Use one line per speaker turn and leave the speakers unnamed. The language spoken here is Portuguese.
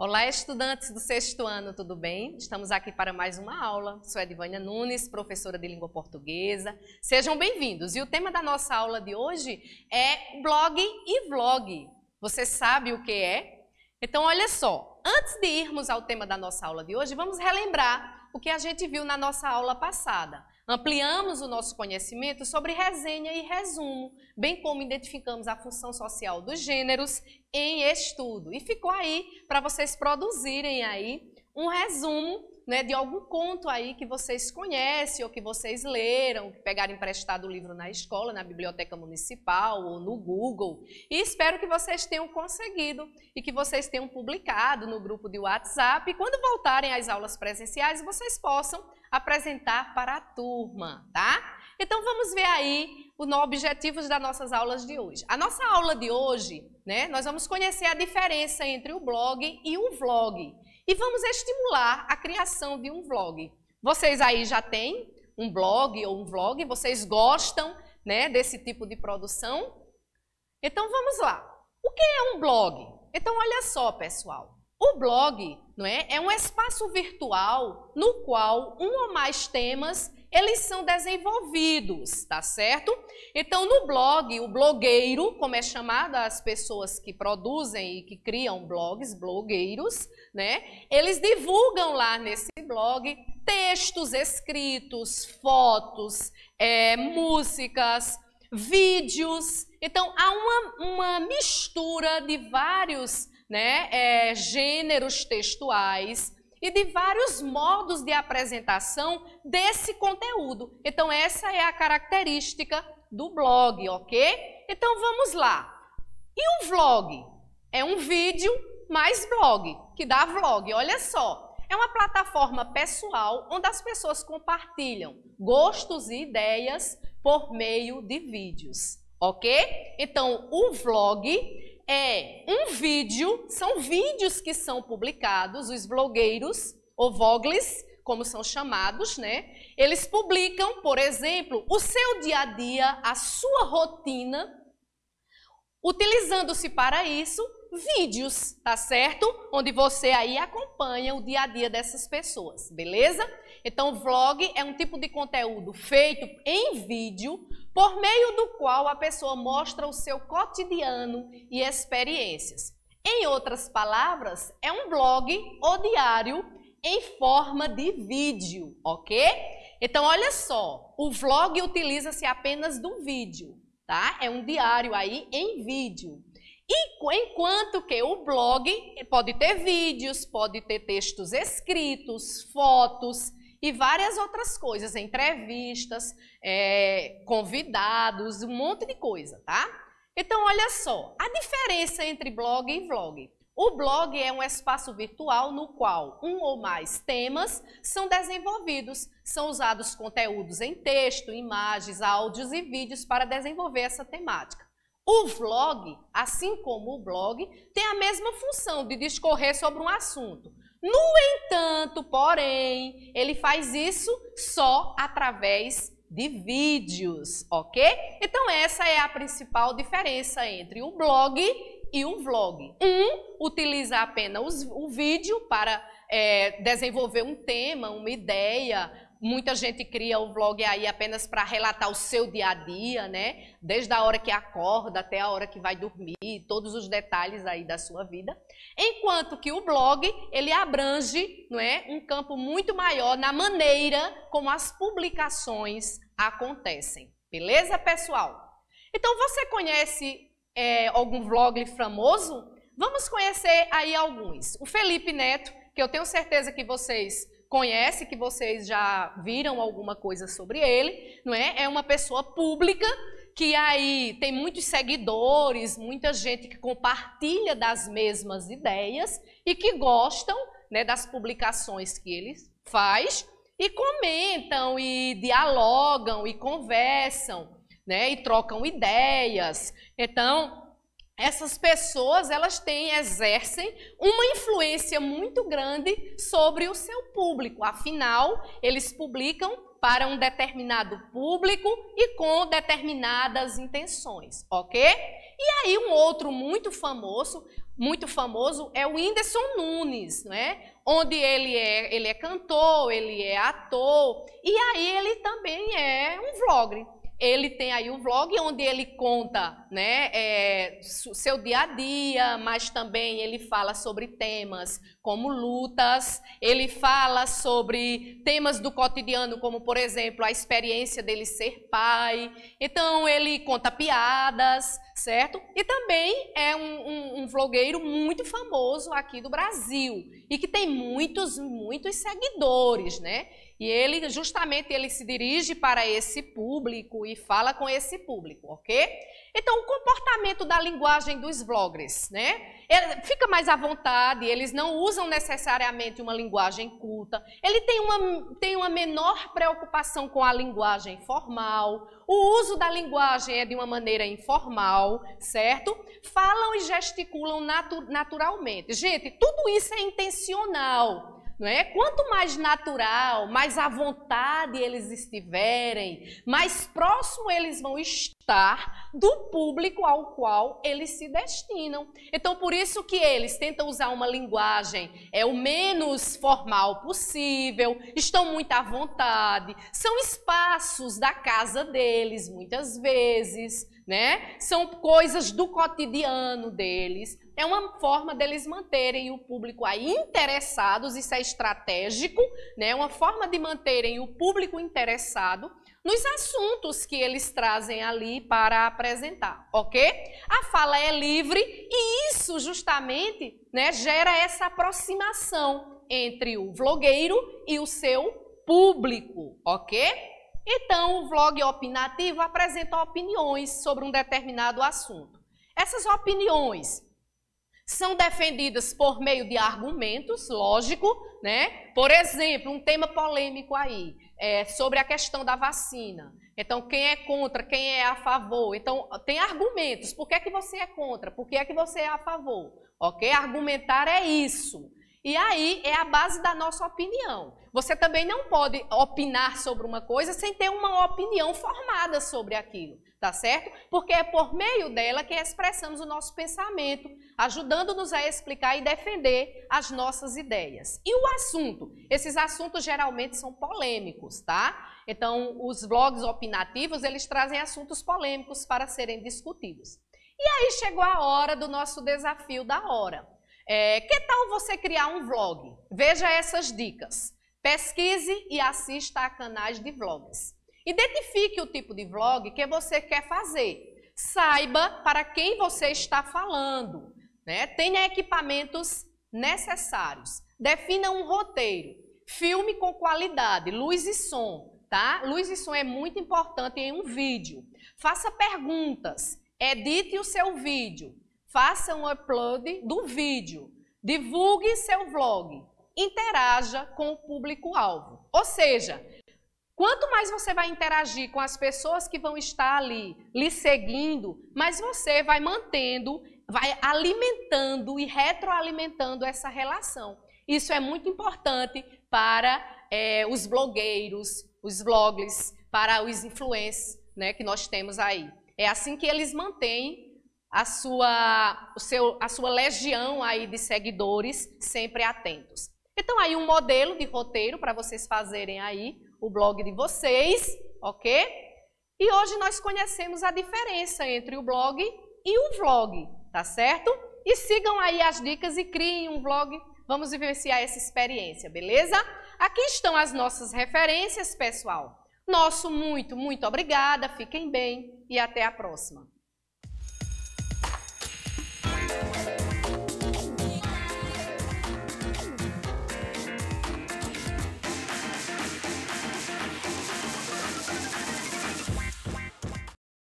Olá, estudantes do 6º ano, tudo bem? Estamos aqui para mais uma aula. Sou Edvânia Nunes, professora de língua portuguesa. Sejam bem-vindos. E o tema da nossa aula de hoje é blog e vlog. Você sabe o que é? Então, olha só. Antes de irmos ao tema da nossa aula de hoje, vamos relembrar o que a gente viu na nossa aula passada. Ampliamos o nosso conhecimento sobre resenha e resumo, bem como identificamos a função social dos gêneros em estudo. E ficou aí para vocês produzirem aí um resumo, né, de algum conto aí que vocês conhecem ou que vocês leram, que pegaram emprestado o livro na escola, na biblioteca municipal ou no Google. E espero que vocês tenham conseguido e que vocês tenham publicado no grupo de WhatsApp. E quando voltarem às aulas presenciais, vocês possam apresentar para a turma, tá? Então vamos ver aí os objetivos das nossas aulas de hoje. A nossa aula de hoje, né, nós vamos conhecer a diferença entre o blog e o vlog. E vamos estimular a criação de um vlog. Vocês aí já têm um blog ou um vlog? Vocês gostam, né, desse tipo de produção? Então vamos lá. O que é um blog? Então olha só, pessoal. O blog, não é, é um espaço virtual no qual um ou mais temas eles são desenvolvidos, tá certo? Então no blog, o blogueiro, como é chamado as pessoas que produzem e que criam blogs, blogueiros, né? Eles divulgam lá nesse blog textos escritos, fotos, músicas, vídeos. Então há uma mistura de vários, né, gêneros textuais e de vários modos de apresentação desse conteúdo. Então essa é a característica do blog, ok? Então vamos lá. E o vlog? É um vídeo mais blog, que dá vlog. Olha só, é uma plataforma pessoal onde as pessoas compartilham gostos e ideias por meio de vídeos, ok? Então o vlog é um vídeo, são vídeos que são publicados, os blogueiros, ou vlogs, como são chamados, né? Eles publicam, por exemplo, o seu dia a dia, a sua rotina, utilizando-se para isso vídeos, tá certo? Onde você aí acompanha o dia a dia dessas pessoas, beleza? Então, o vlog é um tipo de conteúdo feito em vídeo, por meio do qual a pessoa mostra o seu cotidiano e experiências. Em outras palavras, é um blog ou diário em forma de vídeo, ok? Então, olha só, o vlog utiliza-se apenas do vídeo, tá? É um diário aí em vídeo. E enquanto que o blog pode ter vídeos, pode ter textos escritos, fotos e várias outras coisas, entrevistas, convidados, um monte de coisa, tá? Então, olha só, a diferença entre blog e vlog. O blog é um espaço virtual no qual um ou mais temas são desenvolvidos. São usados conteúdos em texto, imagens, áudios e vídeos para desenvolver essa temática. O vlog, assim como o blog, tem a mesma função de discorrer sobre um assunto. No entanto, porém, ele faz isso só através de vídeos, ok? Então essa é a principal diferença entre o blog e o vlog. Um utiliza apenas o vídeo para desenvolver um tema, uma ideia. Muita gente cria o vlog aí apenas para relatar o seu dia a dia, né? Desde a hora que acorda até a hora que vai dormir, todos os detalhes aí da sua vida. Enquanto que o blog, ele abrange, não é, um campo muito maior na maneira como as publicações acontecem. Beleza, pessoal? Então, você conhece algum vlog famoso? Vamos conhecer aí alguns. O Felipe Neto, que eu tenho certeza que vocês conhece, que vocês já viram alguma coisa sobre ele, não é? É uma pessoa pública que aí tem muitos seguidores, muita gente que compartilha das mesmas ideias e que gostam, né, das publicações que ele faz e comentam e dialogam e conversam, né, e trocam ideias. Então, essas pessoas, elas exercem uma influência muito grande sobre o seu público. Afinal, eles publicam para um determinado público e com determinadas intenções, ok? E aí um outro muito famoso, muito famoso é o Whindersson Nunes, não é? Onde ele é cantor, ele é ator, e aí ele também é um vlogger. Ele tem aí um vlog onde ele conta, né, seu dia a dia, mas também ele fala sobre temas como lutas, ele fala sobre temas do cotidiano, como, por exemplo, a experiência dele ser pai. Então, ele conta piadas, certo? E também é um vlogueiro muito famoso aqui do Brasil e que tem muitos seguidores, né? E ele, justamente, ele se dirige para esse público e fala com esse público, ok? Então, o comportamento da linguagem dos vloggers, né? Fica mais à vontade, eles não usam necessariamente uma linguagem culta, ele tem uma menor preocupação com a linguagem formal, o uso da linguagem é de uma maneira informal, certo? Falam e gesticulam naturalmente. Gente, tudo isso é intencional. Não é? Quanto mais natural, mais à vontade eles estiverem, mais próximo eles vão estar do público ao qual eles se destinam. Então, por isso que eles tentam usar uma linguagem o menos formal possível, estão muito à vontade, são espaços da casa deles, muitas vezes, né? São coisas do cotidiano deles. É uma forma deles manterem o público aí interessados, isso é estratégico, né? Uma forma de manterem o público interessado nos assuntos que eles trazem ali para apresentar, ok? A fala é livre e isso justamente, né, gera essa aproximação entre o vlogueiro e o seu público, ok? Então, o vlog opinativo apresenta opiniões sobre um determinado assunto. Essas opiniões são defendidas por meio de argumentos, lógico, né? Por exemplo, um tema polêmico aí, sobre a questão da vacina. Então, quem é contra, quem é a favor? Então, tem argumentos. Por que é que você é contra? Por que é que você é a favor? Ok? Argumentar é isso. E aí é a base da nossa opinião. Você também não pode opinar sobre uma coisa sem ter uma opinião formada sobre aquilo, tá certo? Porque é por meio dela que expressamos o nosso pensamento, ajudando-nos a explicar e defender as nossas ideias. E o assunto? Esses assuntos geralmente são polêmicos, tá? Então, os vlogs opinativos, eles trazem assuntos polêmicos para serem discutidos. E aí chegou a hora do nosso desafio da hora. Que tal você criar um vlog? Veja essas dicas. Pesquise e assista a canais de vlogs. Identifique o tipo de vlog que você quer fazer. Saiba para quem você está falando, né? Tenha equipamentos necessários. Defina um roteiro. Filme com qualidade, luz e som, tá? Luz e som é muito importante em um vídeo. Faça perguntas. Edite o seu vídeo. Faça um upload do vídeo. Divulgue seu vlog. Interaja com o público-alvo. Ou seja, quanto mais você vai interagir com as pessoas que vão estar ali lhe seguindo, mais você vai mantendo, vai alimentando e retroalimentando essa relação. Isso é muito importante para os blogueiros, os vloggers, para os influencers, né, que nós temos aí. É assim que eles mantêm a sua legião aí de seguidores sempre atentos. Então, aí um modelo de roteiro para vocês fazerem aí o blog de vocês, ok? E hoje nós conhecemos a diferença entre o blog e o vlog, tá certo? E sigam aí as dicas e criem um vlog. Vamos vivenciar essa experiência, beleza? Aqui estão as nossas referências, pessoal. Nosso muito obrigada, fiquem bem e até a próxima.